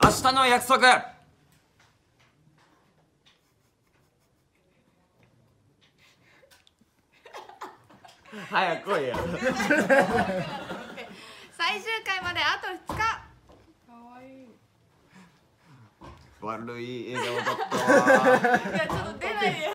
明日の約束。早く来いよ。 最終回まであと2日。かわいい。 悪い笑顔だったわ。 いやちょっと出ないでよ。